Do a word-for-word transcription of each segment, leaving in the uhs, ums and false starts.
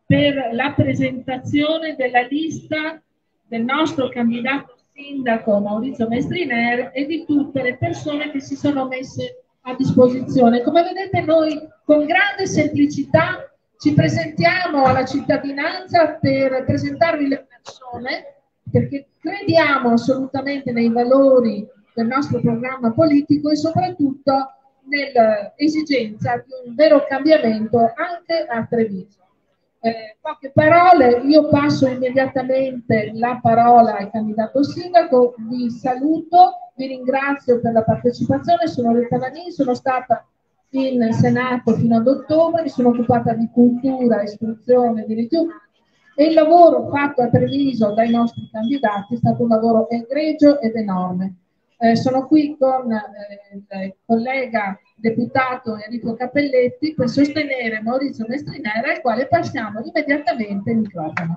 per la presentazione della lista del nostro candidato sindaco Maurizio Mestriner e di tutte le persone che si sono messe a disposizione. Come vedete, noi con grande semplicità ci presentiamo alla cittadinanza per presentarvi le persone, perché crediamo assolutamente nei valori del nostro programma politico e soprattutto nell'esigenza di un vero cambiamento anche a Treviso. Eh, poche parole, io passo immediatamente la parola al candidato sindaco, vi saluto, vi ringrazio per la partecipazione, sono Rita Vanini, sono stata in Senato fino ad ottobre, mi sono occupata di cultura, istruzione, diritti umani e il lavoro fatto a Treviso dai nostri candidati è stato un lavoro egregio ed enorme. Eh, sono qui con eh, il collega deputato Enrico Cappelletti per sostenere Maurizio Mestrinera, al quale passiamo immediatamente il microfono.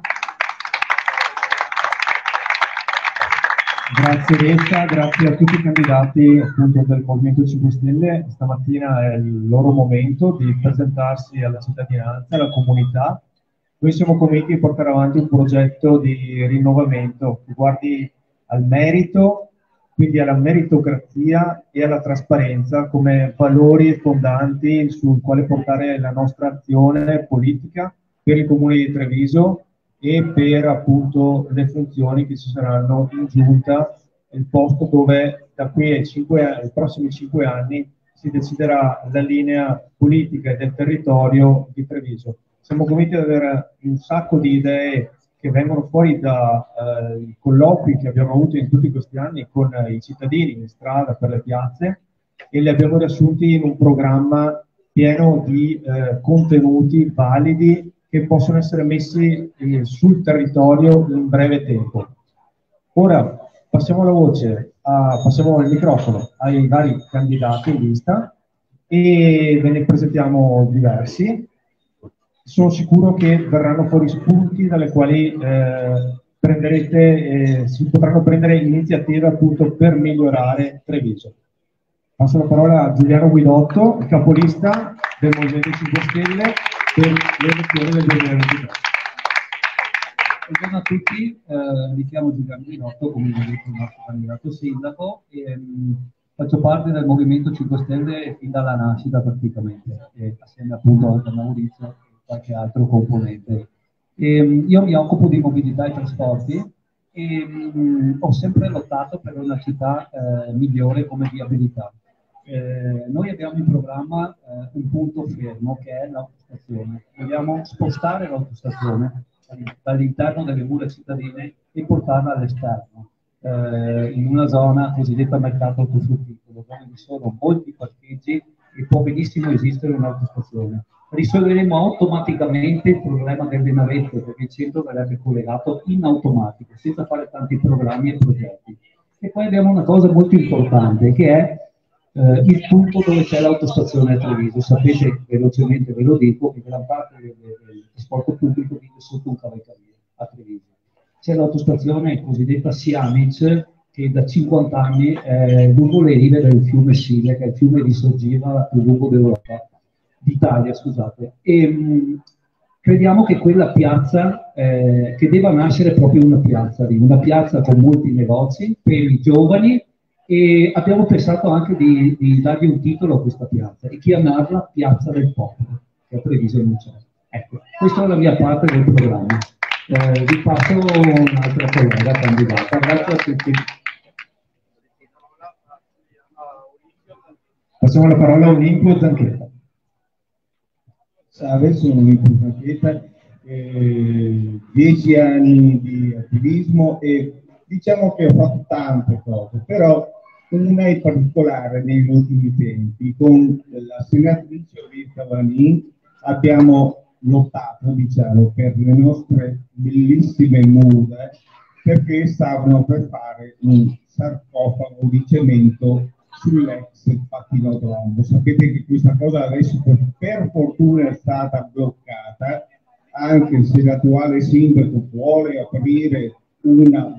Grazie Retta, grazie a tutti i candidati appunto del Movimento cinque Stelle. Stamattina è il loro momento di presentarsi alla cittadinanza, alla comunità. Noi siamo convinti di portare avanti un progetto di rinnovamento che guardi al merito, quindi alla meritocrazia e alla trasparenza come valori fondanti sul quale portare la nostra azione politica per il Comune di Treviso e per appunto le funzioni che ci saranno in giunta, il posto dove da qui ai, cinque, ai prossimi cinque anni si deciderà la linea politica del territorio di Treviso. Siamo convinti di avere un sacco di idee che vengono fuori dai eh, colloqui che abbiamo avuto in tutti questi anni con eh, i cittadini in strada, per le piazze, e li abbiamo riassunti in un programma pieno di eh, contenuti validi che possono essere messi eh, sul territorio in breve tempo. Ora passiamo la voce, a, passiamo il microfono ai vari candidati in lista e ve ne presentiamo diversi. Sono sicuro che verranno fuori spunti dalle quali eh, prenderete, eh, si potranno prendere iniziative appunto per migliorare Treviso. Passo la parola a Giuliano Guidotto, il capolista del Movimento cinque Stelle per le elezioni del duemilaventitré. Buongiorno a tutti, eh, mi chiamo Giuliano Guidotto, come vi detto il nostro candidato sindaco, e mh, faccio parte del Movimento cinque Stelle fin dalla nascita praticamente, e assieme appunto anche a Maurizio e qualche altro componente. E, io mi occupo di mobilità e trasporti e mh, ho sempre lottato per una città eh, migliore come viabilità. Eh, noi abbiamo in programma eh, un punto fermo che è l'autostazione. Vogliamo spostare l'autostazione dall'interno delle mura cittadine e portarla all'esterno, eh, in una zona cosiddetta mercato autofrutticolo, dove vi sono molti parcheggi e può benissimo esistere un'autostazione. Risolveremo automaticamente il problema delle navette, perché il centro verrebbe collegato in automatico, senza fare tanti programmi e progetti. E poi abbiamo una cosa molto importante, che è eh, il punto dove c'è l'autostazione a Treviso. Sapete, velocemente ve lo dico, che gran parte del, del trasporto pubblico vive sotto un cavalcavia a Treviso. C'è l'autostazione cosiddetta Siamic, che da cinquanta anni è lungo le rive del fiume Sile, che è il fiume di sorgiva più lungo d'Europa. d'Italia, scusate, e mh, crediamo che quella piazza, eh, che debba nascere proprio una piazza, una piazza con molti negozi per i giovani, e abbiamo pensato anche di, di dargli un titolo a questa piazza e chiamarla Piazza del Popolo, che a Treviso non c'è. Ecco, questa è la mia parte del programma. Eh, vi passo un'altra collega candidata. Grazie a tutti. Passiamo la parola a Olimpio Zanchetta. Salve, sono Olimpio Zanchetta, eh, dieci anni di attivismo e diciamo che ho fatto tante cose, però una in particolare negli ultimi tempi. Con la senatrice Rita Vanini abbiamo lottato, diciamo, per le nostre bellissime mura, perché stavano per fare un sarcofago di cemento sull'ex pattinodromo. Sapete che questa cosa adesso per, per fortuna è stata bloccata, anche se l'attuale sindaco vuole aprire una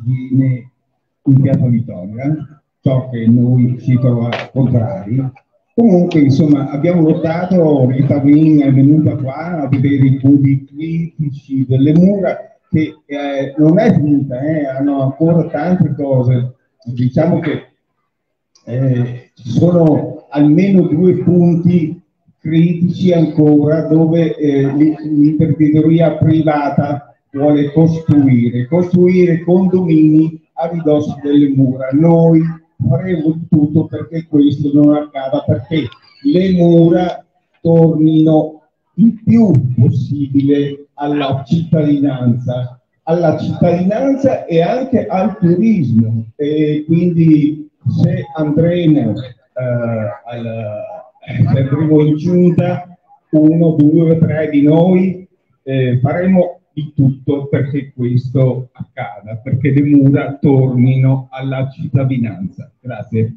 voragine in Piazza Vittoria, ciò che noi ci troviamo contrari, Comunque, insomma, abbiamo notato, Rita Wing è venuta qua a vedere i punti critici delle mura, che eh, non è finita, eh, hanno ancora tante cose. Diciamo che eh, ci sono almeno due punti critici ancora dove eh, l'imprenditoria privata vuole costruire, costruire condomini a ridosso delle mura. Noi faremo tutto perché questo non accada, perché le mura tornino il più possibile alla cittadinanza, alla cittadinanza e anche al turismo. E quindi se andremo, eh, al, se andremo in giunta, uno, due, tre di noi eh, faremo di tutto perché questo accada, perché le mura tornino alla cittadinanza. Grazie.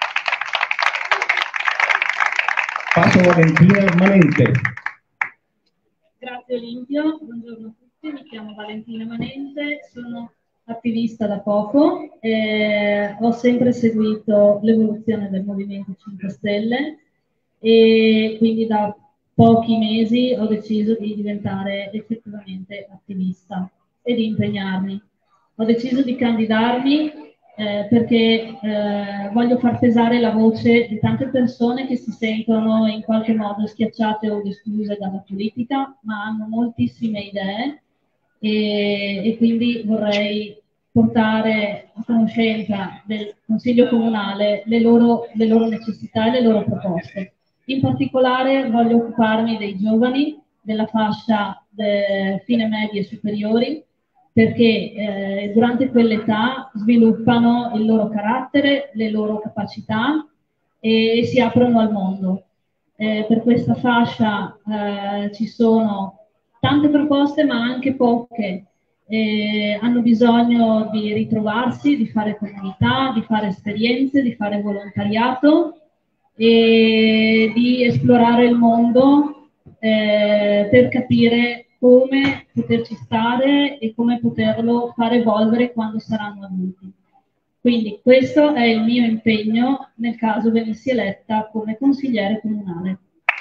Passo a Valentina Manente. Grazie Olimpio, buongiorno a tutti, mi chiamo Valentina Manente, sono attivista da poco, eh, ho sempre seguito l'evoluzione del Movimento cinque Stelle e quindi da pochi mesi ho deciso di diventare effettivamente attivista e di impegnarmi. Ho deciso di candidarmi eh, perché eh, voglio far pesare la voce di tante persone che si sentono in qualche modo schiacciate o escluse dalla politica, ma hanno moltissime idee e, e quindi vorrei portare a conoscenza del Consiglio Comunale le loro, le loro necessità e le loro proposte. In particolare voglio occuparmi dei giovani, della fascia de fine medie e superiori, perché eh, durante quell'età sviluppano il loro carattere, le loro capacità e, e si aprono al mondo. Eh, per questa fascia eh, ci sono tante proposte, ma anche poche. Eh, hanno bisogno di ritrovarsi, di fare comunità, di fare esperienze, di fare volontariato e di esplorare il mondo eh, per capire come poterci stare e come poterlo far evolvere quando saranno adulti. Quindi questo è il mio impegno nel caso venissi eletta come consigliere comunale.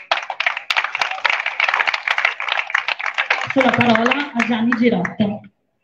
Passo la parola a Gianni Girotto.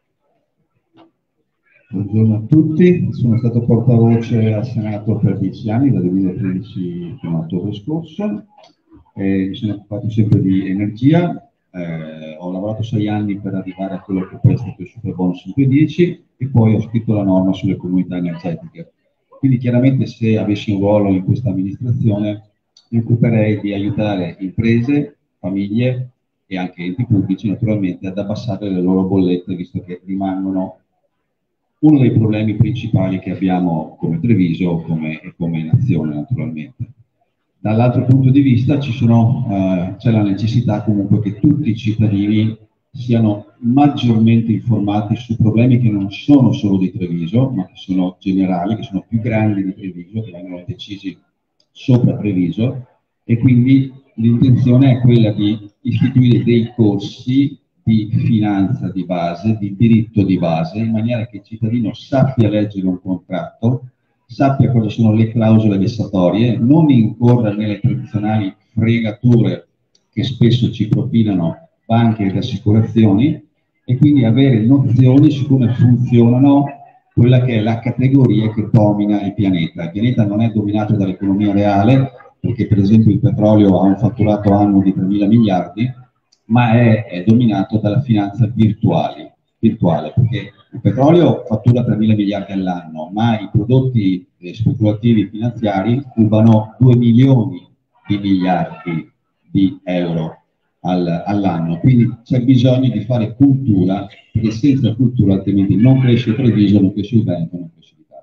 Buongiorno a tutti, sono stato portavoce al Senato per dieci anni, dal duemilatredici fino a ottobre scorso, e mi sono occupato sempre di energia, eh, ho lavorato sei anni per arrivare a quello che poi è stato il Superbonus centodieci e poi ho scritto la norma sulle comunità energetiche. Quindi chiaramente se avessi un ruolo in questa amministrazione mi occuperei di aiutare imprese, famiglie e anche enti pubblici naturalmente ad abbassare le loro bollette, visto che rimangono uno dei problemi principali che abbiamo come Treviso come, e come nazione naturalmente. Dall'altro punto di vista ci sono, eh, c'è la necessità comunque che tutti i cittadini siano maggiormente informati su problemi che non sono solo di Treviso, ma che sono generali, che sono più grandi di Treviso, che vengono decisi sopra Treviso, e quindi l'intenzione è quella di istituire dei corsi di finanza di base, di diritto di base, in maniera che il cittadino sappia leggere un contratto, sappia cosa sono le clausole vessatorie, non incorra nelle tradizionali fregature che spesso ci propinano banche ed assicurazioni, e quindi avere nozioni su come funzionano quella che è la categoria che domina il pianeta. Il pianeta non è dominato dall'economia reale, perché per esempio il petrolio ha un fatturato annuo di tremila miliardi, ma è, è dominato dalla finanza virtuale, virtuale, perché il petrolio fattura tremila miliardi all'anno, ma i prodotti eh, speculativi finanziari cubano due milioni di miliardi di euro al, all'anno. Quindi c'è bisogno di fare cultura, perché senza cultura altrimenti non cresce Treviso, non cresce il Veneto, non cresce l'Italia.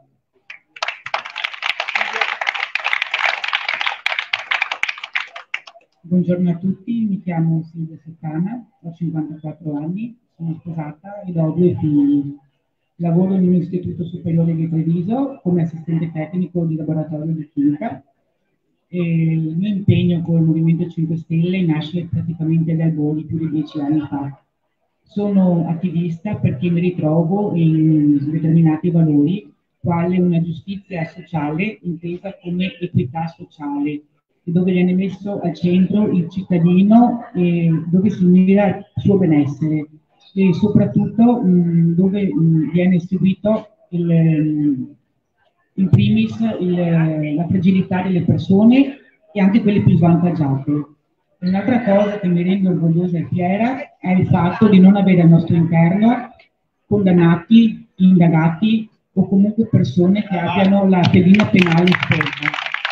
Buongiorno a tutti, mi chiamo Silvia Settana, ho cinquantaquattro anni, sono sposata ed ho due figli. Lavoro in un istituto superiore di Treviso come assistente tecnico di laboratorio di chimica. E il mio impegno con il Movimento cinque Stelle nasce praticamente dal volo più di dieci anni fa. Sono attivista perché mi ritrovo in determinati valori, quale una giustizia sociale intesa come equità sociale, dove viene messo al centro il cittadino e dove si mira il suo benessere e soprattutto mh, dove mh, viene seguito il, in primis il, la fragilità delle persone e anche quelle più svantaggiate. Un'altra cosa che mi rende orgogliosa e fiera è il fatto di non avere al nostro interno condannati, indagati o comunque persone che abbiano la pedina penale sporca.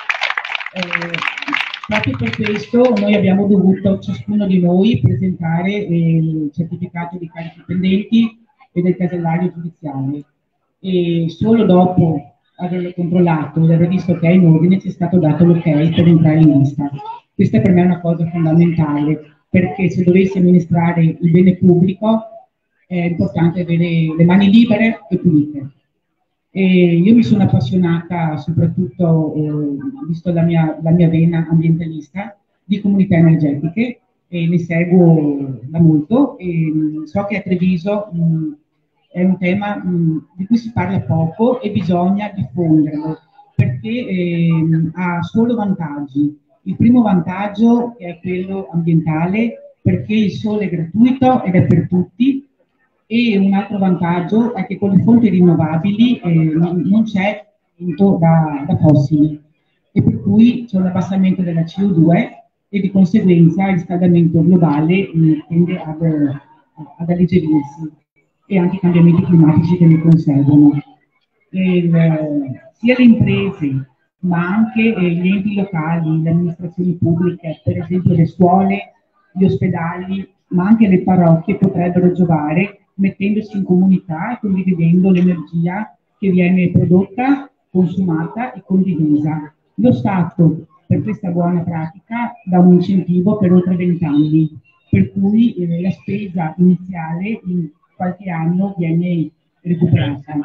Eh, proprio per questo noi abbiamo dovuto, ciascuno di noi, presentare eh, il certificato di carichi pendenti e del casellario giudiziale. E solo dopo averlo controllato e aver visto che è in ordine ci è stato dato l'ok per entrare in lista. Questa per me è una cosa fondamentale, perché se dovessi amministrare il bene pubblico è importante avere le mani libere e pulite. E io mi sono appassionata soprattutto, eh, visto la mia, la mia vena ambientalista, di comunità energetiche e ne seguo da molto e mh, so che a Treviso mh, è un tema mh, di cui si parla poco e bisogna diffonderlo perché eh, ha solo vantaggi. Il primo vantaggio è quello ambientale perché il sole è gratuito ed è per tutti. E un altro vantaggio è che con le fonti rinnovabili eh, non c'è da, da fossili e per cui c'è un abbassamento della C O due e di conseguenza il riscaldamento globale eh, tende ad, ad alleggerirsi e anche i cambiamenti climatici che ne conseguono. Il, sia le imprese ma anche eh, gli enti locali, le amministrazioni pubbliche, per esempio le scuole, gli ospedali, ma anche le parrocchie potrebbero giovare mettendosi in comunità e condividendo l'energia che viene prodotta, consumata e condivisa. Lo Stato per questa buona pratica dà un incentivo per oltre vent'anni, per cui eh, la spesa iniziale in qualche anno viene recuperata.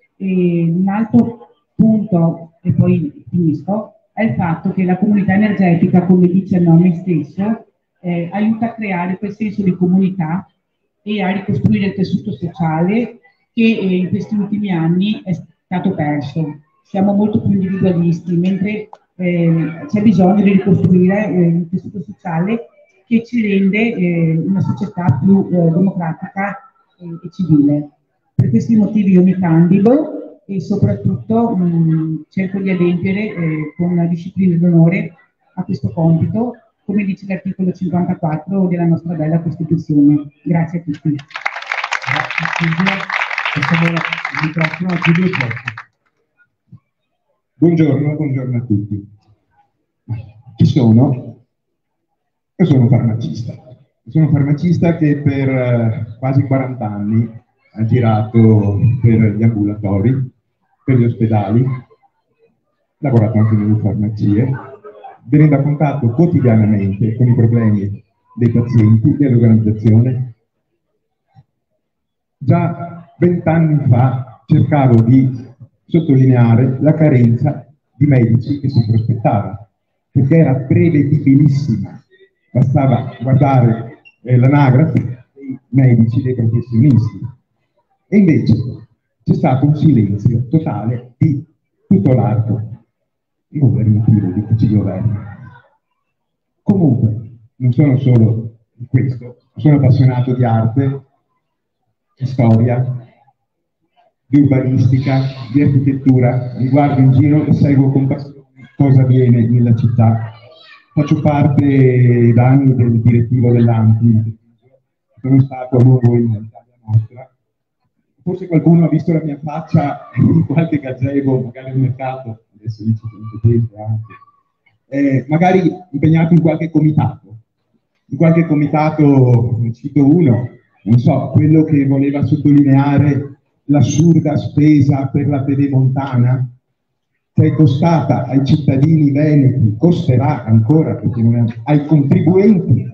E un altro punto, e poi finisco, è il fatto che la comunità energetica, come dice il nome stesso, eh, aiuta a creare quel senso di comunità e a ricostruire il tessuto sociale che eh, in questi ultimi anni è stato perso. Siamo molto più individualisti, mentre eh, c'è bisogno di ricostruire eh, il tessuto sociale che ci rende eh, una società più eh, democratica eh, e civile. Per questi motivi io mi candido e soprattutto mh, cerco di adempiere eh, con una disciplina d'onore a questo compito, come dice l'articolo cinquantaquattro della nostra bella Costituzione. Grazie a tutti. Grazie Silvia. Passiamo il microfono a Giulio Giorgio. Buongiorno, buongiorno a tutti. Chi sono? Io sono un farmacista. Sono un farmacista che per eh, quasi quaranta anni ha girato per gli ambulatori, per gli ospedali, ha lavorato anche nelle farmacie, venendo a contatto quotidianamente con i problemi dei pazienti, dell'organizzazione. Già vent'anni fa cercavo di sottolineare la carenza di medici che si prospettava, perché era prevedibilissima. Bastava guardare eh, l'anagrafe dei medici, dei professionisti. E invece c'è stato un silenzio totale di tutto l'arco governativo di chi ci governa. Comunque, non sono solo questo, sono appassionato di arte, di storia, di urbanistica, di architettura, mi guardo in giro e seguo con passione cosa avviene nella città. Faccio parte da anni del direttivo dell'A N P I, sono stato a lungo in Italia Nostra. Forse qualcuno ha visto la mia faccia in qualche gazebo, magari al mercato, adesso dice competente anche, eh, magari impegnato in qualche comitato. In qualche comitato, ne cito uno, non so, quello che voleva sottolineare l'assurda spesa per la pedemontana, che è costata ai cittadini veneti, costerà ancora, perché non è, ai contribuenti,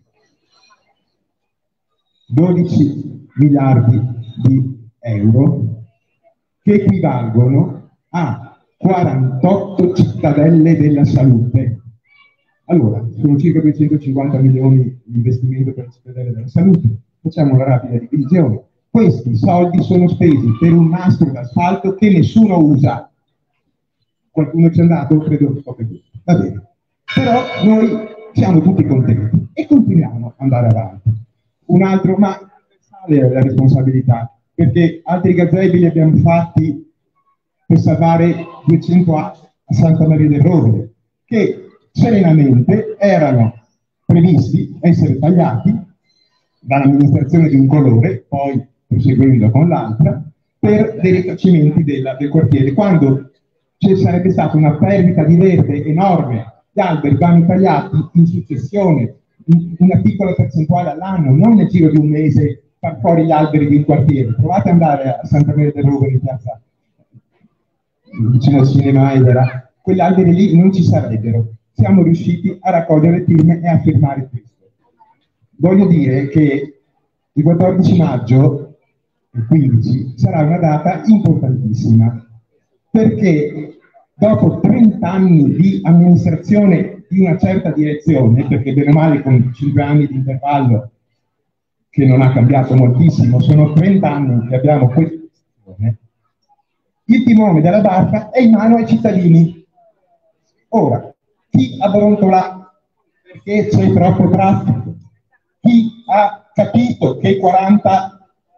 dodici miliardi di euro, che equivalgono a quarantotto cittadelle della salute. Allora, sono circa duecentocinquanta milioni di investimento per le cittadelle della salute. Facciamo una rapida divisione. Questi soldi sono spesi per un nastro d'asfalto che nessuno usa. Qualcuno ci è andato? Credo poche volte. Va bene. Però noi siamo tutti contenti e continuiamo ad andare avanti. Un altro, ma sale la responsabilità, perché altri gazebo li abbiamo fatti per salvare duecento acque a Santa Maria del Rovere, che serenamente erano previsti essere tagliati dall'amministrazione di un colore, poi proseguendo con l'altra, per dei rifacimenti della, del quartiere, quando ci sarebbe stata una perdita di verde enorme, gli alberi vanno tagliati in successione, in una piccola percentuale all'anno, non nel giro di un mese far fuori gli alberi di un quartiere. Provate ad andare a Santa Maria del Rovere, in piazza vicino al cinema Edera, quegli alberi lì non ci sarebbero. Siamo riusciti a raccogliere firme e a firmare questo. Voglio dire che il quattordici maggio, il quindici, sarà una data importantissima, perché dopo trenta anni di amministrazione di una certa direzione, perché bene o male con cinque anni di intervallo, che non ha cambiato moltissimo, sono trenta anni che abbiamo questa direzione, il timone della barca è in mano ai cittadini. Ora, chi abbrontola perché c'è troppo traffico? Chi ha capito che quaranta,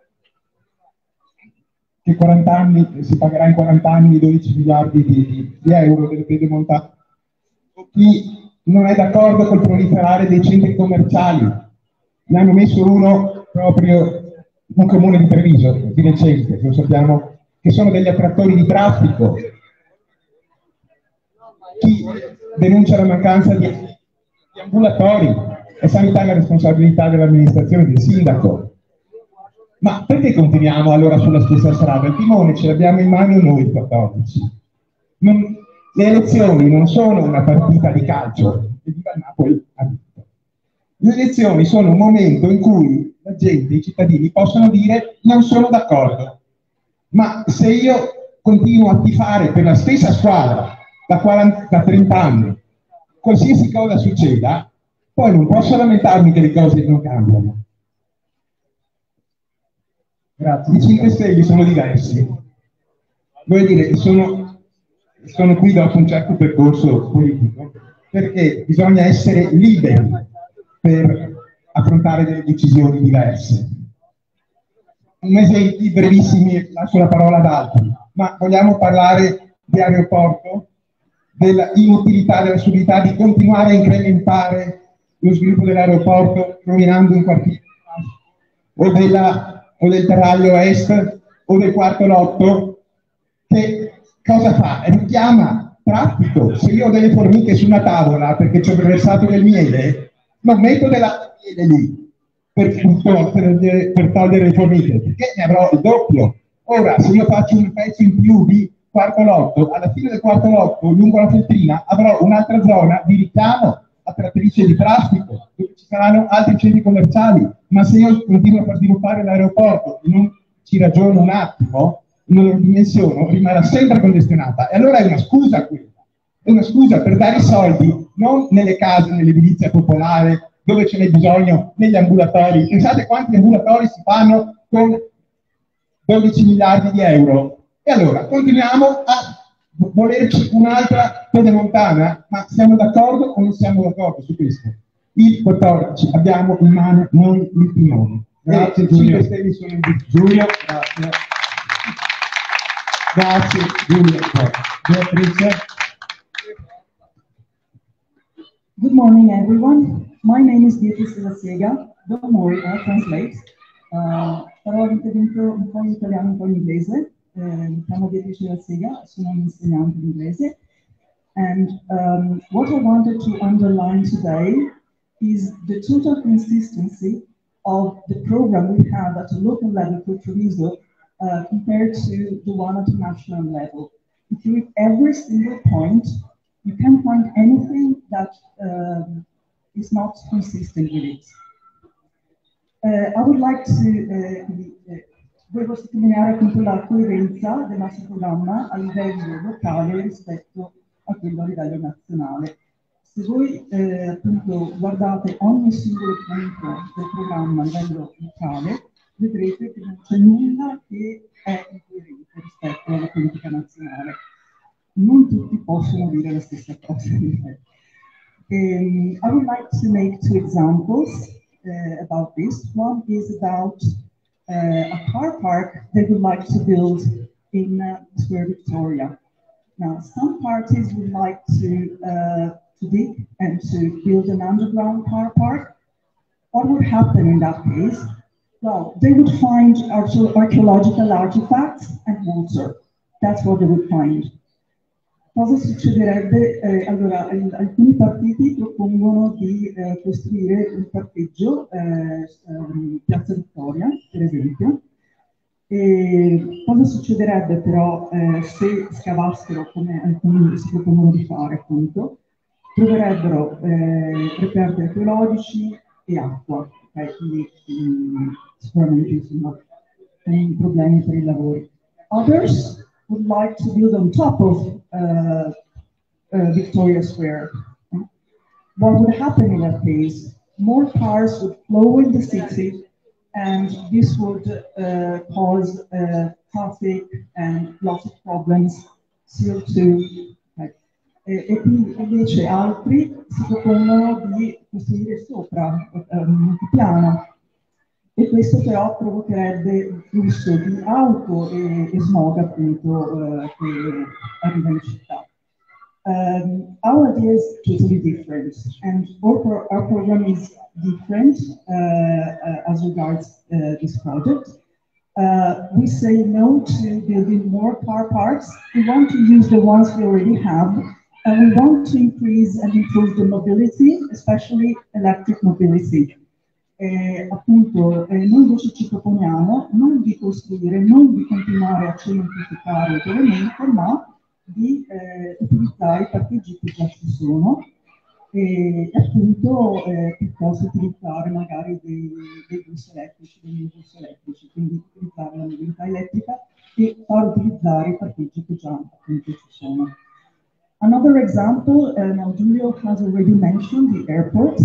che quaranta anni, si pagherà in quaranta anni dodici miliardi di, di, di euro delle pedemontane? Chi non è d'accordo col proliferare dei centri commerciali? Ne hanno messo uno proprio un comune di Treviso, di recente, lo sappiamo, che sono degli attrattori di traffico. Chi denuncia la mancanza di, di ambulatori? È sanità la responsabilità dell'amministrazione del sindaco. Ma perché continuiamo allora sulla stessa strada? Il timone ce l'abbiamo in mano noi il quattordici. Non, le elezioni non sono una partita di calcio, e viva il Napoli ha vinto. Le elezioni sono un momento in cui la gente, i cittadini possono dire non sono d'accordo. Ma se io continuo a tifare per la stessa squadra da, quaranta, da trenta anni, qualsiasi cosa succeda, poi non posso lamentarmi che le cose non cambiano. Grazie. I cinque Stelle sono diversi. Voglio dire, sono, sono qui dopo un certo percorso politico, perché bisogna essere liberi per affrontare delle decisioni diverse. Un esempio brevissimi, lascio la parola ad altri, ma vogliamo parlare di aeroporto, dell'inutilità, dell'assurdità di continuare a incrementare lo sviluppo dell'aeroporto rovinando un quartiere, o, della, o del terraglio est, o del quarto lotto, che cosa fa? Richiama traffico. Se io ho delle formiche su una tavola perché ci ho versato del miele, non metto della miele lì. Per, per, per togliere le formiche, perché ne avrò il doppio. Ora, se io faccio un pezzo in più di quarto lotto, alla fine del quarto lotto, lungo la feltrina, avrò un'altra zona di richiamo attrattrice di traffico, dove ci saranno altri centri commerciali. Ma se io continuo a far sviluppare l'aeroporto e non ci ragiono un attimo, non lo dimensiono, rimarrà sempre congestionata. E allora è una scusa quella. È una scusa per dare i soldi, non nelle case, nell'edilizia popolare, dove ce n'è bisogno, negli ambulatori. Pensate quanti ambulatori si fanno con dodici miliardi di euro. E allora continuiamo a volerci un'altra pedemontana, ma siamo d'accordo o non siamo d'accordo su questo? Il quattordici abbiamo in mano noi il timone. Grazie Giulio. Sono in Giulio, grazie. Grazie Giulio. Beatrice. Good morning, everyone. My name is Beatrice Della Siega. Don't worry, I'll translate. Uh, farò l'intervento un po' in italiano, un po' in inglese. Uh, mi chiamo Beatrice Della Siega, sono un'insegnante di inglese. And um, what I wanted to underline today is the total consistency of the program we have at a local level for Treviso uh, compared to the one at a national level. If you read every single point, you can't find anything that um, is not consistent with it. Uh, I would like to uh, volevo sottolineare appunto la coerenza del nostro programma a livello locale rispetto a quello a livello nazionale. Se voi eh, appunto guardate ogni singolo punto del programma a livello locale, vedrete che non c'è nulla che è incoerente rispetto alla politica nazionale. Non tutti possono dire la stessa cosa. Um, I would like to make two examples uh, about this. One is about uh, a car park they would like to build in uh, Square Victoria. Now, some parties would like to, uh, to dig and to build an underground car park. What would happen in that case? Well, they would find archaeological artifacts and water. That's what they would find. Cosa succederebbe? Eh, allora, alcuni partiti propongono di eh, costruire un parcheggio, eh, eh, Piazza Vittoria, per esempio. E cosa succederebbe però eh, se scavassero, come alcuni si propongono di fare, appunto, troverebbero eh, reperti archeologici e acqua, okay? Quindi mh, sicuramente insomma, non problemi per i lavori. Others would like to build on top of uh, uh, Victoria Square. What would happen in that case? More cars would flow in the city, and this would uh, cause uh, traffic and lots of problems, C O two. Like, e, e quindi invece altri si propongono di costruire sopra un um, piano, e questo però provocherebbe flusso di auto e, e smog appunto uh, che arriva in città. Um, our idea is totally different, and our, our program is different uh, uh, as regards uh, this project. Uh, we say no to building more car parks. We want to use the ones we already have, and we want to increase and improve the mobility, especially electric mobility. Eh, appunto, eh, noi invece ci proponiamo non di costruire, non di continuare a cementificare ulteriormente, ma di eh, utilizzare i parcheggi che già ci sono e appunto eh, piuttosto utilizzare magari dei, dei bus elettrici, dei bus elettrici, quindi utilizzare la mobilità elettrica e far utilizzare i parcheggi che già appunto ci sono. Another example, uh, now Giulio has already mentioned the airport.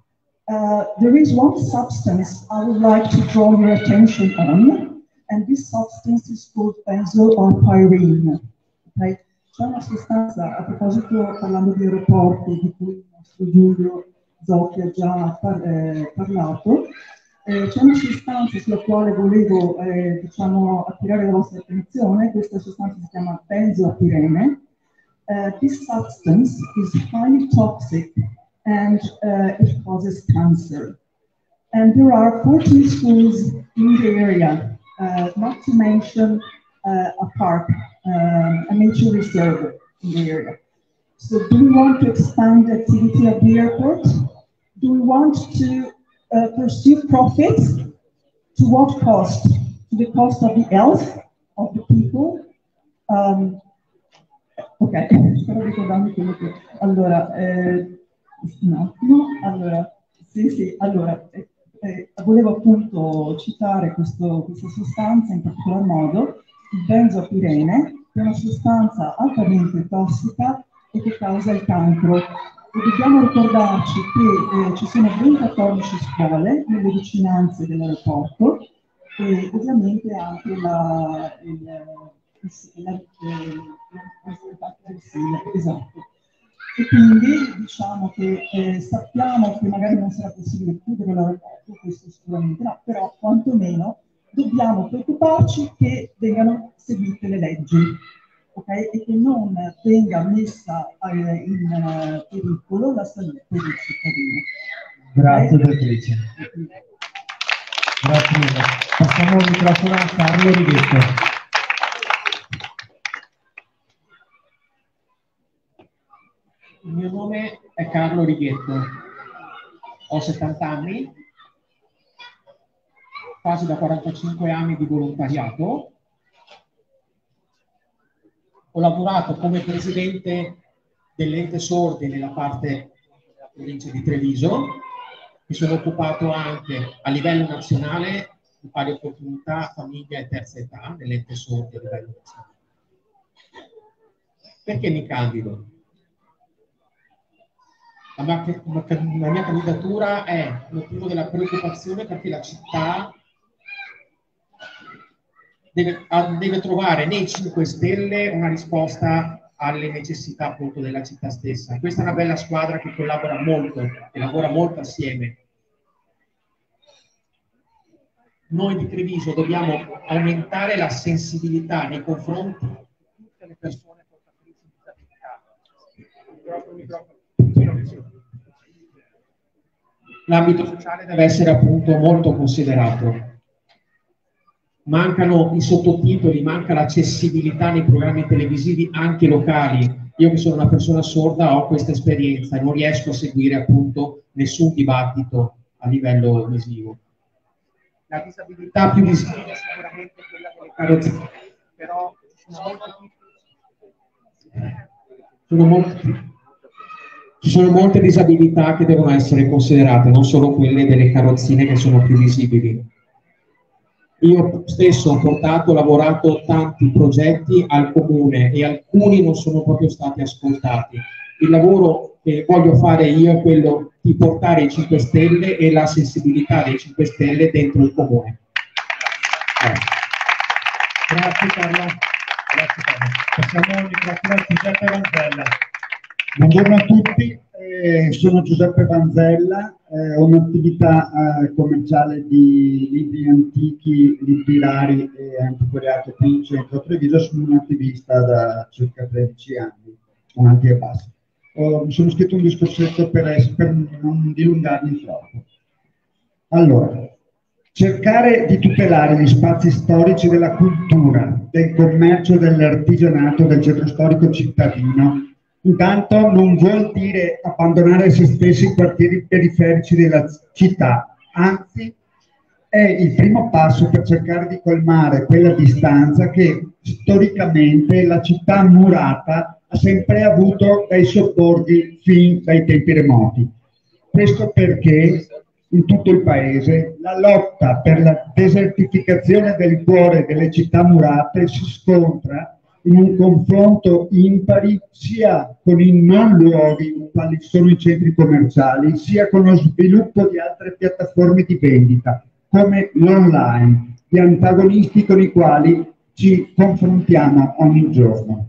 Uh, there is one substance I would like to draw your attention on, and this substance is called benzoylpyrene. Okay? C'è una sostanza, a proposito parlando di aeroporti, di cui il nostro Giulio Zocchi ha già par eh, parlato, eh, c'è una sostanza sulla quale volevo eh, diciamo, attirare la vostra attenzione. Questa sostanza si chiama benzoylpyrene. Uh, this substance is highly toxic and uh, it causes cancer. And there are fourteen schools in the area, uh, not to mention uh, a park, um, a nature reserve in the area. So do we want to expand the activity of the airport? Do we want to uh, pursue profits? To what cost? To the cost of the health of the people? Um, ok, stavo ricordando quello che... Allora, eh, un attimo, allora, sì, sì, allora, eh, eh, volevo appunto citare questo, questa sostanza in particolar modo, il benzoylpyrene, che è una sostanza altamente tossica e che causa il cancro. E dobbiamo ricordarci che eh, ci sono ben quattordici scuole nelle vicinanze dell'aeroporto e ovviamente anche la, il, il, il, la, il, il, esatto. E quindi diciamo che eh, sappiamo che magari non sarà possibile chiudere l'aeroporto, questo sicuramente no, però quantomeno dobbiamo preoccuparci che vengano seguite le leggi, okay? E che non venga messa eh, in uh, pericolo la salute dei cittadini. Grazie okay? Beatrice. Grazie mille. Passiamo il microfono a Carlo Righetto. Il mio nome è Carlo Righetto, ho settanta anni, quasi da quarantacinque anni di volontariato. Ho lavorato come presidente dell'ente sordi nella parte della provincia di Treviso. Mi sono occupato anche a livello nazionale di pari opportunità, famiglia e terza età nell'ente sordi a livello nazionale. Perché mi candido? La mia, la mia candidatura è motivo della preoccupazione perché la città deve, deve trovare nei cinque Stelle una risposta alle necessità appunto della città stessa. Questa è una bella squadra che collabora molto, che lavora molto assieme. Noi di Treviso dobbiamo aumentare la sensibilità nei confronti di tutte le persone portatrici di disabilità. L'ambito sociale deve essere appunto molto considerato. Mancano i sottotitoli, manca l'accessibilità nei programmi televisivi anche locali. Io che sono una persona sorda ho questa esperienza e non riesco a seguire appunto nessun dibattito a livello visivo. La disabilità più visibile è sicuramente quella delle carrozzine, però sono molte, sono molte, ci sono molte disabilità che devono essere considerate, non solo quelle delle carrozzine che sono più visibili. Io stesso ho portato, ho lavorato tanti progetti al comune e alcuni non sono proprio stati ascoltati. Il lavoro che voglio fare io è quello di portare i cinque Stelle e la sensibilità dei cinque Stelle dentro il comune. Eh. Grazie Carlo. Grazie Carlo. Passiamo al microfono a Giuseppe Vanzella. Buongiorno a tutti, eh, sono Giuseppe Vanzella, eh, ho un'attività eh, commerciale di libri antichi, libri rari e antiquariato qui in centro a Treviso. Sono un attivista da circa tredici anni, un anti e basta. Oh, mi sono scritto un discorsetto per, per non dilungarmi troppo. Allora, cercare di tutelare gli spazi storici della cultura, del commercio, dell'artigianato, del centro storico cittadino, intanto non vuol dire abbandonare se stessi i quartieri periferici della città, anzi è il primo passo per cercare di colmare quella distanza che storicamente la città murata ha sempre avuto dai sobborghi fin dai tempi remoti. Questo perché in tutto il paese la lotta per la desertificazione del cuore delle città murate si scontra in un confronto impari sia con i non luoghi quali sono i centri commerciali, sia con lo sviluppo di altre piattaforme di vendita, come l'online, gli antagonisti con i quali ci confrontiamo ogni giorno.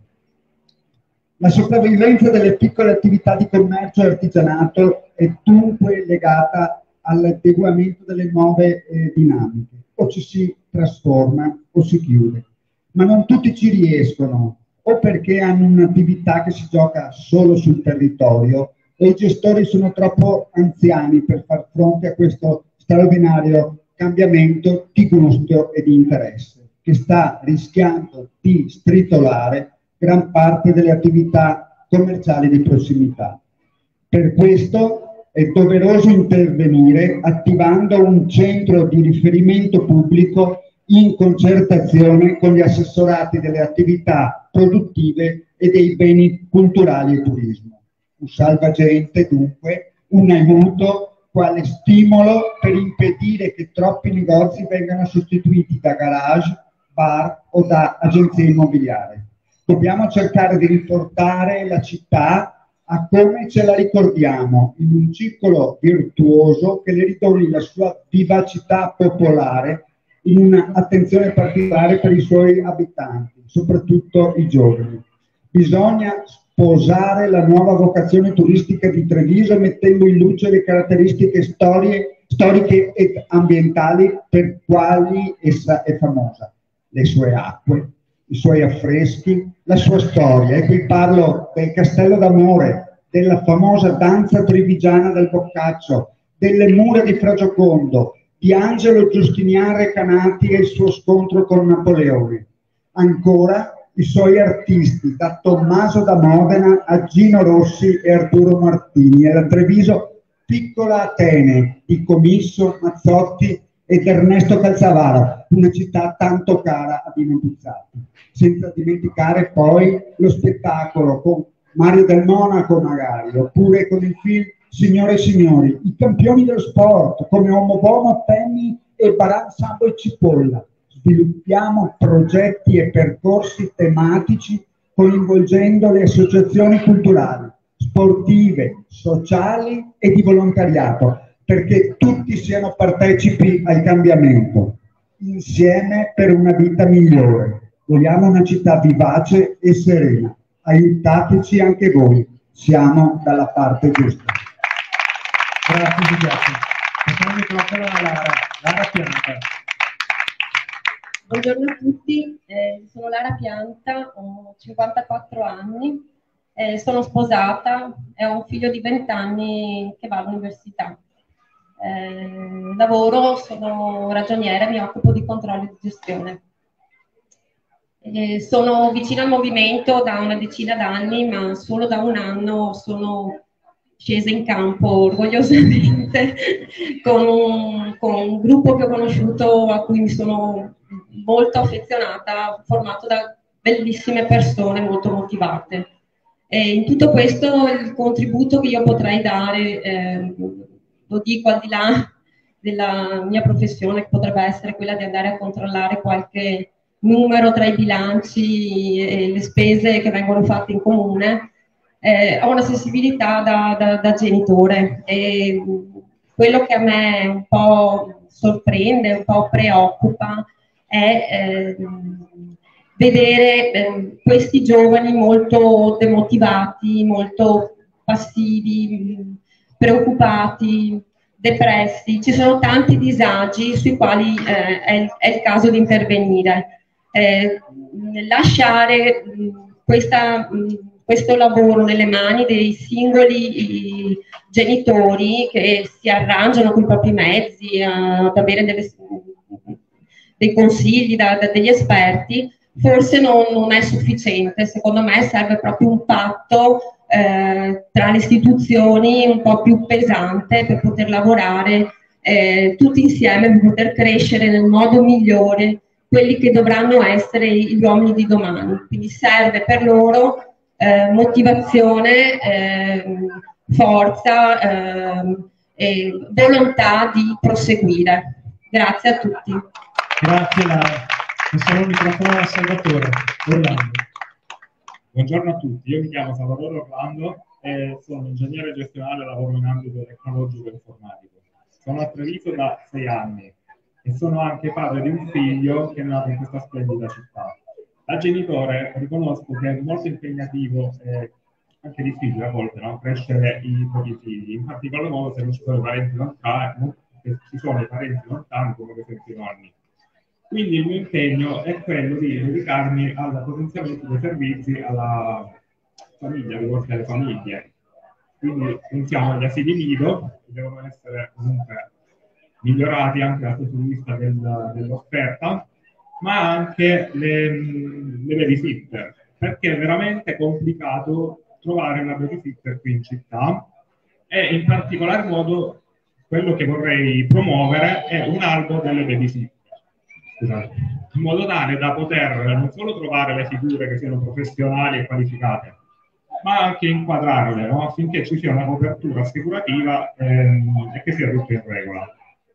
La sopravvivenza delle piccole attività di commercio e artigianato è dunque legata all'adeguamento delle nuove eh, dinamiche. O ci si trasforma o si chiude. Ma non tutti ci riescono, o perché hanno un'attività che si gioca solo sul territorio, o i gestori sono troppo anziani per far fronte a questo straordinario cambiamento di gusto e di interesse, che sta rischiando di stritolare gran parte delle attività commerciali di prossimità. Per questo è doveroso intervenire attivando un centro di riferimento pubblico in concertazione con gli assessorati delle attività produttive e dei beni culturali e turismo. Un salvagente, dunque, un aiuto quale stimolo per impedire che troppi negozi vengano sostituiti da garage, bar o da agenzie immobiliari. Dobbiamo cercare di riportare la città a come ce la ricordiamo, in un circolo virtuoso che le ridoni la sua vivacità popolare, in un'attenzione particolare per i suoi abitanti, soprattutto i giovani. Bisogna sposare la nuova vocazione turistica di Treviso mettendo in luce le caratteristiche storie, storiche ed ambientali per quali essa è famosa. Le sue acque, i suoi affreschi, la sua storia. E qui parlo del Castello d'Amore, della famosa danza trevigiana del Boccaccio, delle mura di Fra Giocondo, di Angelo Giustiniano Recanati e il suo scontro con Napoleone. Ancora i suoi artisti, da Tommaso da Modena a Gino Rossi e Arturo Martini, e la Treviso piccola Atene di Comisso, Mazzotti ed Ernesto Calzavaro, una città tanto cara a Dino Buzzati. Senza dimenticare poi lo spettacolo con Mario del Monaco magari, oppure con il film Signore e Signori, i campioni dello sport come Omobono, Penny e Baran Sambo e Cipolla. Sviluppiamo progetti e percorsi tematici coinvolgendo le associazioni culturali, sportive, sociali e di volontariato, perché tutti siano partecipi al cambiamento, insieme per una vita migliore. Vogliamo una città vivace e serena, aiutateci anche voi, siamo dalla parte giusta. Grazie, grazie. Passiamo il microfono a Lara, Lara Pianta. Buongiorno a tutti, eh, sono Lara Pianta, ho cinquantaquattro anni, eh, sono sposata e ho un figlio di venti anni che va all'università. Eh, lavoro, sono ragioniere, mi occupo di controllo di gestione. Eh, sono vicina al movimento da una decina d'anni, ma solo da un anno sono scesa in campo orgogliosamente con un, con un gruppo che ho conosciuto, a cui mi sono molto affezionata, formato da bellissime persone molto motivate. E in tutto questo il contributo che io potrei dare, eh, lo dico al di là della mia professione, che potrebbe essere quella di andare a controllare qualche numero tra i bilanci e le spese che vengono fatte in comune. Eh, ho una sensibilità da, da, da genitore e quello che a me un po' sorprende, un po' preoccupa è eh, vedere eh, questi giovani molto demotivati, molto passivi, preoccupati, depressi. Ci sono tanti disagi sui quali eh, è, il, è il caso di intervenire. Eh, lasciare mh, questa, mh, questo lavoro nelle mani dei singoli genitori che si arrangiano con i propri mezzi ad avere delle, dei consigli da, da degli esperti, forse non, non è sufficiente. Secondo me serve proprio un patto eh, tra le istituzioni un po' più pesante per poter lavorare eh, tutti insieme, per poter crescere nel modo migliore quelli che dovranno essere gli uomini di domani. Quindi serve per loro eh, motivazione, eh, forza eh, e volontà di proseguire. Grazie a tutti. Grazie Lara. Passiamo il microfono a Salvatore Orlando. Buongiorno a tutti, io mi chiamo Salvatore Orlando e sono ingegnere gestionale e lavoro in ambito tecnologico e informatico. Sono a Treviso da sei anni e sono anche padre di un figlio che è nato in questa splendida città. Da genitore riconosco che è molto impegnativo e anche difficile a volte, no? Crescere i propri figli, in particolar modo se non ci sono i parenti lontani, se ci sono i parenti lontani come per esempio i nonni. Quindi il mio impegno è quello di dedicarmi al potenziamento dei servizi alla famiglia, rivolti alle famiglie. Quindi pensiamo agli asili nido, che devono essere comunque migliorati anche dal punto di vista del, dell'offerta, ma anche le, le babysitter, perché è veramente complicato trovare una babysitter qui in città e in particolar modo quello che vorrei promuovere è un albo delle babysitter. Scusate, in modo tale da poter non solo trovare le figure che siano professionali e qualificate, ma anche inquadrarle, no? Affinché ci sia una copertura assicurativa ehm, e che sia tutto in regola.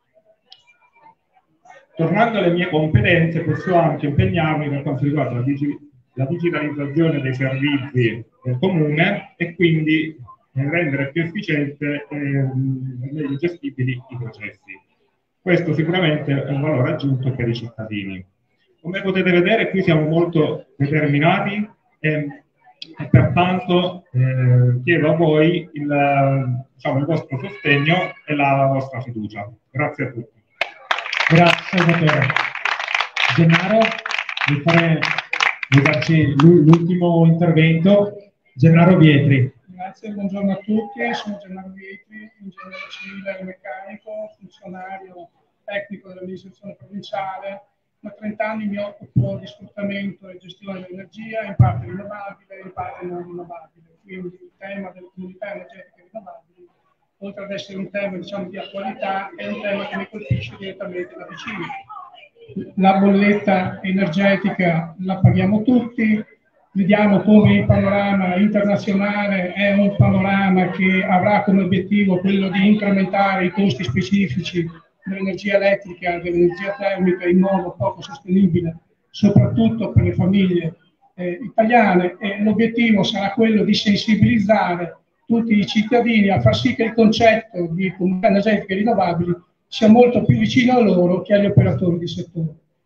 Tornando alle mie competenze, posso anche impegnarmi per quanto riguarda la, digi la digitalizzazione dei servizi del comune e quindi rendere più efficiente e meglio gestibili i processi. Questo sicuramente è un valore aggiunto per i cittadini. Come potete vedere, qui siamo molto determinati e, e pertanto eh, chiedo a voi il, diciamo, il vostro sostegno e la vostra fiducia. Grazie a tutti. Grazie Salvatore. Gennaro, vuoi fare, vuoi darci l'ultimo intervento? Gennaro Vietri. Grazie, buongiorno a tutti, sono Gennaro Vietri, ingegnere civile e meccanico, funzionario tecnico dell'amministrazione provinciale. Da trenta anni mi occupo di sfruttamento e gestione dell'energia, in parte rinnovabile e in parte non rinnovabile. Quindi il tema delle comunità energetiche rinnovabili, oltre ad essere un tema, diciamo, di attualità, è un tema che mi colpisce direttamente da vicino. La bolletta energetica la paghiamo tutti, vediamo come il panorama internazionale è un panorama che avrà come obiettivo quello di incrementare i costi specifici dell'energia elettrica, dell'energia termica in modo poco sostenibile, soprattutto per le famiglie eh, italiane, e l'obiettivo sarà quello di sensibilizzare tutti i cittadini a far sì che il concetto di comunità energetiche rinnovabili sia molto più vicino a loro che agli operatori di settore.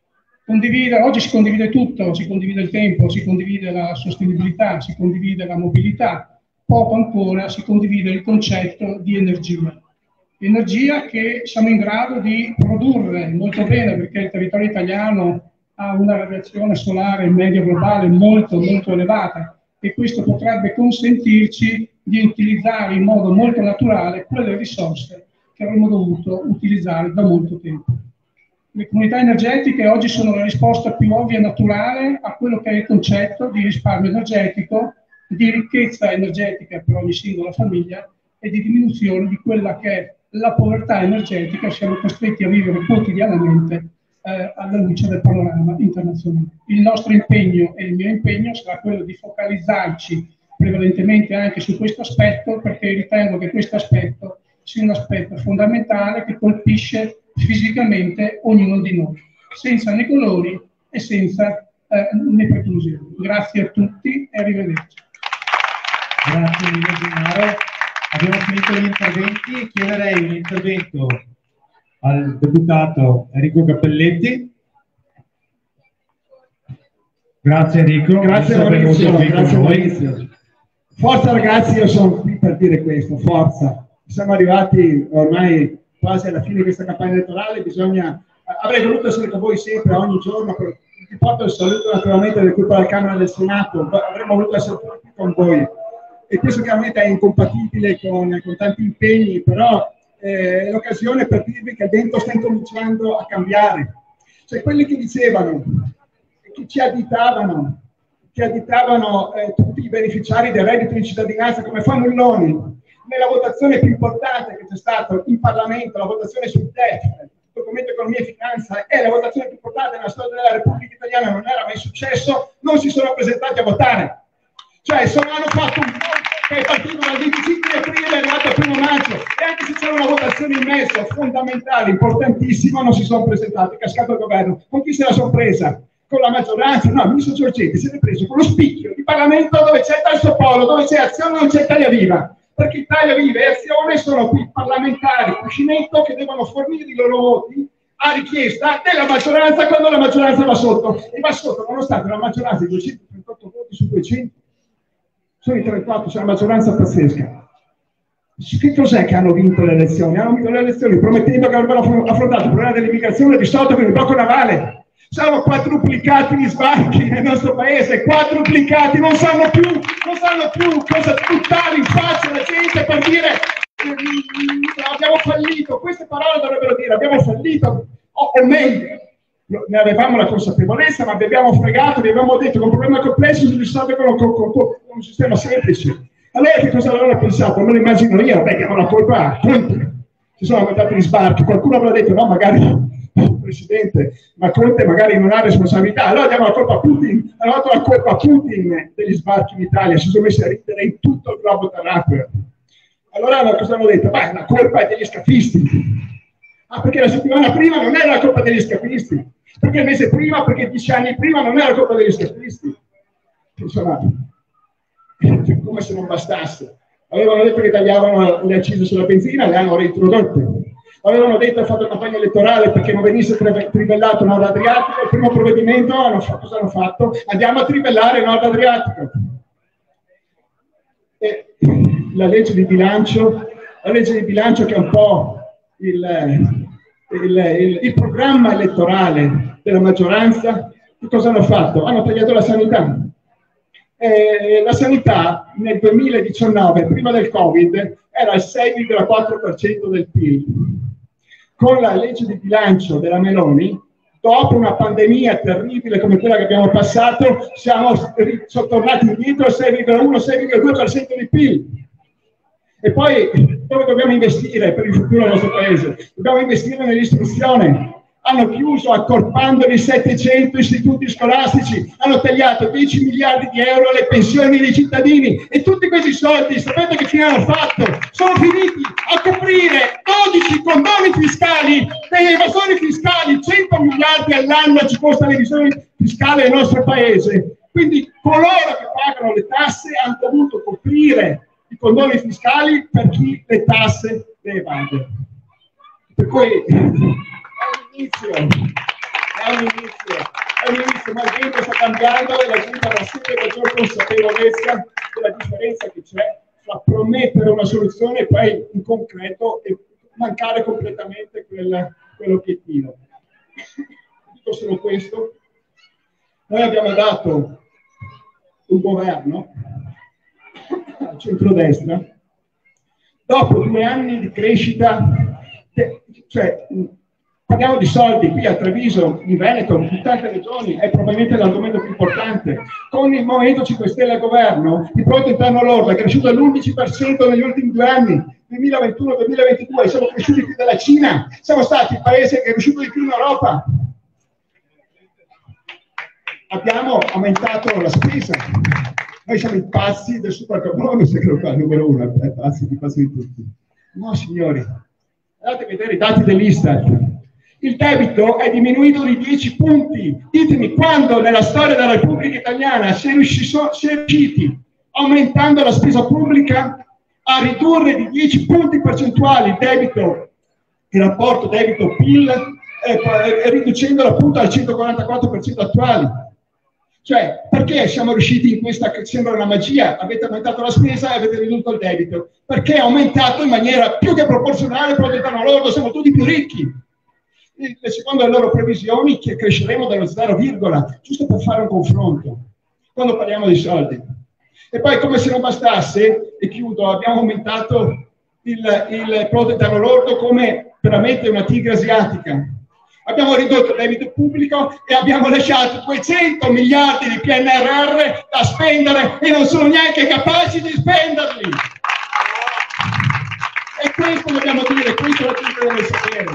Condividere, oggi si condivide tutto, si condivide il tempo, si condivide la sostenibilità, si condivide la mobilità, poco ancora si condivide il concetto di energia. Energia che siamo in grado di produrre molto bene, perché il territorio italiano ha una radiazione solare in media globale molto molto elevata e questo potrebbe consentirci di utilizzare in modo molto naturale quelle risorse che avremmo dovuto utilizzare da molto tempo. Le comunità energetiche oggi sono la risposta più ovvia e naturale a quello che è il concetto di risparmio energetico, di ricchezza energetica per ogni singola famiglia e di diminuzione di quella che è la povertà energetica. Siamo costretti a vivere quotidianamente eh, alla luce del panorama internazionale. Il nostro impegno e il mio impegno sarà quello di focalizzarci prevalentemente anche su questo aspetto, perché ritengo che questo aspetto sia un aspetto fondamentale che colpisce fisicamente ognuno di noi, senza né colori e senza eh, né preclusioni. Grazie a tutti e arrivederci. Grazie mille Gennaro. Abbiamo finito gli interventi, chiederei un intervento al deputato Enrico Cappelletti. Grazie Enrico. Grazie Maurizio, grazie Maurizio. Forza ragazzi, io sono qui per dire questo, forza. Siamo arrivati ormai quasi alla fine di questa campagna elettorale, bisogna, avrei voluto essere con voi sempre, ogni giorno, vi porto il saluto naturalmente del gruppo della Camera e del Senato, avremmo voluto essere tutti con voi e questo chiaramente è incompatibile con, con tanti impegni, però eh, è l'occasione per dirvi che il vento sta incominciando a cambiare, cioè quelli che dicevano, che ci additavano, che additavano eh, tutti i beneficiari del reddito di cittadinanza come fannulloni, nella votazione più importante che c'è stata in Parlamento, la votazione sul D E F, il documento economia e finanza, è la votazione più importante nella storia della Repubblica Italiana, non era mai successo, non si sono presentati a votare. Cioè, sono, hanno fatto un voto che è partito dal venticinque aprile e è arrivato al primo maggio, e anche se c'era una votazione in mezzo, fondamentale, importantissima, non si sono presentati, è cascato il governo. Con chi se la sono presa? Con la maggioranza? No, il ministro Giorgetti se l'è preso con lo spicchio di Parlamento dove c'è Terzo Polo, dove c'è Azione, non c'è Italia Viva. Perché Italia Viva e Azione sono qui parlamentari, cuscinetto, che devono fornire i loro voti a richiesta della maggioranza quando la maggioranza va sotto. E va sotto nonostante la maggioranza di duecentotrentotto voti su duecento, sono i trentquattro, c'è una maggioranza pazzesca. Che cos'è che hanno vinto le elezioni? Hanno vinto le elezioni promettendo che avrebbero affrontato il problema dell'immigrazione e risolto con il blocco navale. Sono quadruplicati gli sbarchi nel nostro paese, quadruplicati, non sanno più, non sanno più cosa buttare in faccia alla gente per dire eh, abbiamo fallito. Queste parole dovrebbero dire abbiamo fallito, o, o meglio, ne avevamo la consapevolezza, ma vi abbiamo fregato, vi abbiamo detto che un problema complesso si risolve con, con, con, con un sistema semplice. Allora che cosa avevano pensato? Me lo immagino io, beh, diamo la colpa a Conte, ci sono aumentati gli sbarchi, qualcuno avrà detto no, magari Presidente, ma Conte magari non ha responsabilità, allora diamo la colpa a Putin, hanno dato la colpa a Putin degli sbarchi in Italia, si sono messi a ridere in tutto il globo terracqueo. Allora cosa hanno detto? Beh, la colpa è degli scafisti. Ah, perché la settimana prima non era la colpa degli scafisti, perché il mese prima, perché dieci anni prima non era la colpa degli scafisti. Insomma, come se non bastasse. Avevano detto che tagliavano le accise sulla benzina, le hanno reintrodotte. Avevano detto, hanno fatto campagna elettorale perché non venisse trivellato Nord Adriatico, il primo provvedimento, hanno fatto, cosa hanno fatto? Andiamo a trivellare Nord Adriatico. E la legge di bilancio, la legge di bilancio che è un po' il, il, il, il programma elettorale della maggioranza, che cosa hanno fatto? Hanno tagliato la sanità. Eh, la sanità nel duemiladiciannove, prima del Covid, era il sei virgola quattro per cento del P I L. Con la legge di bilancio della Meloni, dopo una pandemia terribile come quella che abbiamo passato, siamo, sono tornati indietro al sei virgola uno sei virgola due per cento di P I L. E poi dove dobbiamo investire per il futuro del nostro paese? Dobbiamo investire nell'istruzione. Hanno chiuso accorpandoli settecento istituti scolastici, hanno tagliato dieci miliardi di euro alle pensioni dei cittadini e tutti questi soldi, sapete che fine hanno fatto? Sono finiti a coprire dodici condoni fiscali, delle evasioni fiscali, cento miliardi all'anno ci costa l'evasione fiscale del nostro paese. Quindi coloro che pagano le tasse hanno dovuto coprire i condoni fiscali per chi le tasse le evade. Per cui è un inizio, è un inizio. il ministro Margherita sta cambiando e la Giunta avrà sempre maggior consapevolezza della differenza che c'è tra promettere una soluzione e poi in concreto e mancare completamente quel, quell'obiettivo. Dico solo questo. Noi abbiamo dato un governo al centrodestra dopo due anni di crescita, cioè parliamo di soldi qui a Treviso, in Veneto, in tante regioni, è probabilmente l'argomento più importante. Con il Movimento cinque Stelle al governo, il prodotto interno lordo è cresciuto all'undici per cento negli ultimi due anni, duemilaventuno duemilaventidue, siamo cresciuti più della Cina, siamo stati il paese che è cresciuto di più in Europa. Abbiamo aumentato la spesa. Noi siamo i pazzi del superbonus, credo qua, il numero uno, i pazzi, i pazzi di tutti. No, signori, andate a vedere i dati dell'Istat. Il debito è diminuito di dieci punti. Ditemi quando nella storia della Repubblica Italiana si è riusciti, si è riusciti aumentando la spesa pubblica, a ridurre di dieci punti percentuali il debito, il rapporto debito-P I L, eh, riducendolo appunto al centoquarantaquattro per cento attuali. Cioè, perché siamo riusciti in questa, che sembra una magia, avete aumentato la spesa e avete ridotto il debito? Perché è aumentato in maniera più che proporzionale il prodotto interno lordo, siamo tutti più ricchi. E, secondo le loro previsioni, che cresceremo dello zero, giusto per fare un confronto, quando parliamo di soldi. E poi, come se non bastasse, e chiudo, abbiamo aumentato il, il prodotto interno lordo come veramente una tigre asiatica. Abbiamo ridotto il debito pubblico e abbiamo lasciato duecento miliardi di P N R R da spendere e non sono neanche capaci di spenderli. E questo dobbiamo dire, questo la gente deve sapere.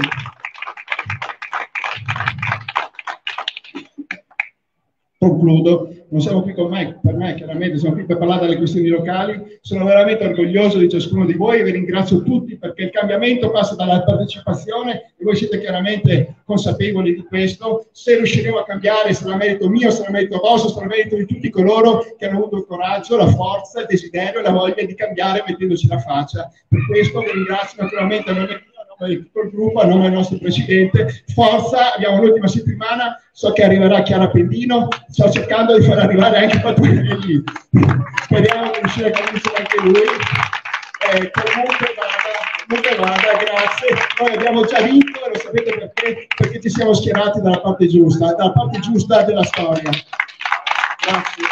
Concludo, non siamo qui con me, per me chiaramente, siamo qui per parlare delle questioni locali, sono veramente orgoglioso di ciascuno di voi, vi ringrazio tutti perché il cambiamento passa dalla partecipazione e voi siete chiaramente consapevoli di questo. Se riusciremo a cambiare sarà merito mio, sarà merito vostro, sarà merito di tutti coloro che hanno avuto il coraggio, la forza, il desiderio e la voglia di cambiare mettendoci la faccia. Per questo vi ringrazio naturalmente a nome di tutto il gruppo, a nome del nostro Presidente. Forza, abbiamo l'ultima settimana, so che arriverà Chiara Pendino, sto cercando di far arrivare anche Patruglielli. Speriamo di riuscire a convincere anche lui. Eh, comunque vada, comunque vada, grazie. Noi abbiamo già vinto e lo sapete perché? Perché ci siamo schierati dalla parte giusta, dalla parte giusta della storia. Grazie.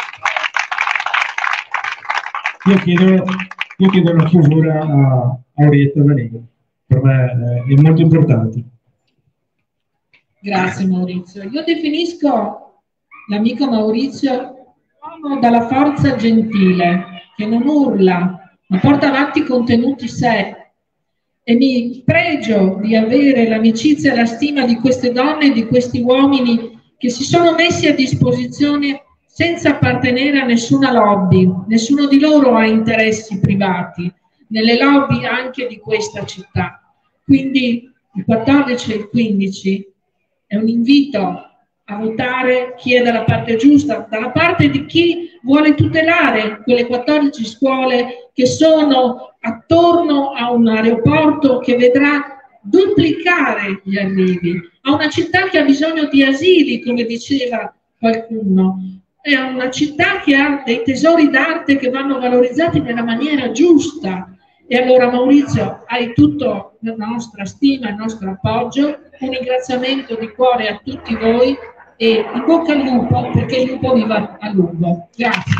Io chiedo, io chiedo una chiusura a Orietta Venego. Per me è molto importante. Grazie Maurizio. Io definisco l'amico Maurizio uomo dalla forza gentile, che non urla, ma porta avanti contenuti seri. E mi pregio di avere l'amicizia e la stima di queste donne e di questi uomini che si sono messi a disposizione senza appartenere a nessuna lobby. Nessuno di loro ha interessi privati nelle lobby anche di questa città. Quindi il quattordici e il quindici è un invito a votare chi è dalla parte giusta, dalla parte di chi vuole tutelare quelle quattordici scuole che sono attorno a un aeroporto che vedrà duplicare gli arrivi, a una città che ha bisogno di asili, come diceva qualcuno, è una città che ha dei tesori d'arte che vanno valorizzati nella maniera giusta. E allora Maurizio, hai tutto la nostra stima, il nostro appoggio, un ringraziamento di cuore a tutti voi e in bocca al lupo, perché il lupo viva a lungo. Grazie.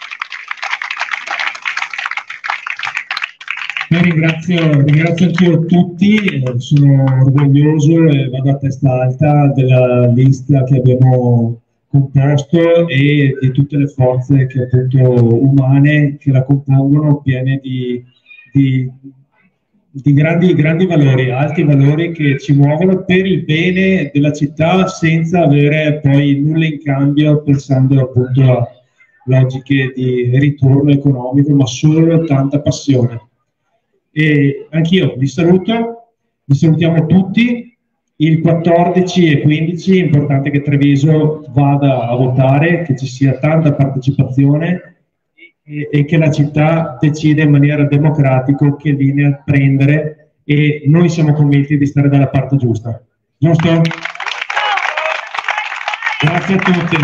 Io ringrazio, ringrazio anch'io tutti, eh, sono orgoglioso e vado a testa alta della lista che abbiamo composto e di tutte le forze che appunto umane che la compongono, piene di Di, di grandi, grandi valori, alti valori che ci muovono per il bene della città senza avere poi nulla in cambio, pensando appunto a logiche di ritorno economico, ma solo tanta passione. E anch'io vi saluto, vi salutiamo tutti. Il quattordici e quindici è importante che Treviso vada a votare, che ci sia tanta partecipazione e che la città decida in maniera democratica che linea prendere, e noi siamo convinti di stare dalla parte giusta. Giusto? Grazie a tutti.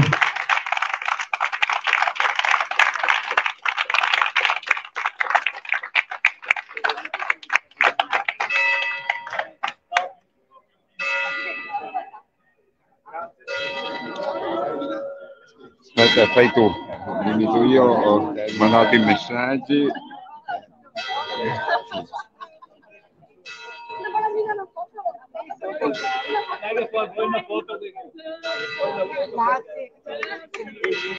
Aspetta, fai tu, limito io, ho mandato i messaggi. Grazie.